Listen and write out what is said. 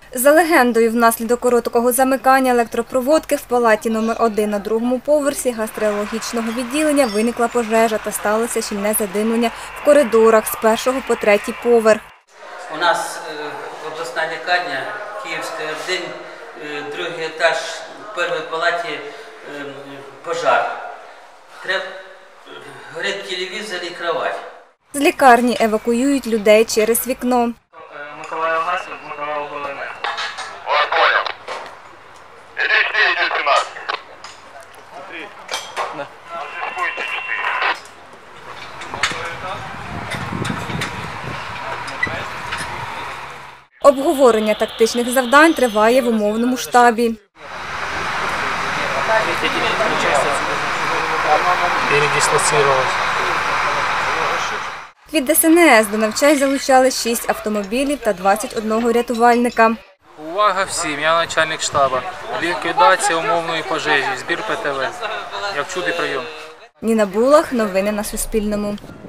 За легендою, внаслідок короткого замикання електропроводки в палаті номер 1 на другому поверсі гастрологічного відділення виникла пожежа та сталося щільне задимлення в коридорах з 1 по 3 поверх. У нас обласна лікарня, Київська Р1, другий етаж, в першій палаті пожар. Треба горить телевізор і кровать. З лікарні евакуюють людей через вікно. Миколаїв Гасів, Миколаїв Волине. Понял. Иди все, иди 17. Да. Обговорення тактичних завдань триває в умовному штабі. Передислоцировалось. Від ДСНС до навчань залучали 6 автомобілів та 21 рятувальника. Увага всім, я начальник штабу. Ліквідація умовної пожежі, збір ПТВ. Як чути прийом. Ніна Булах, новини на Суспільному.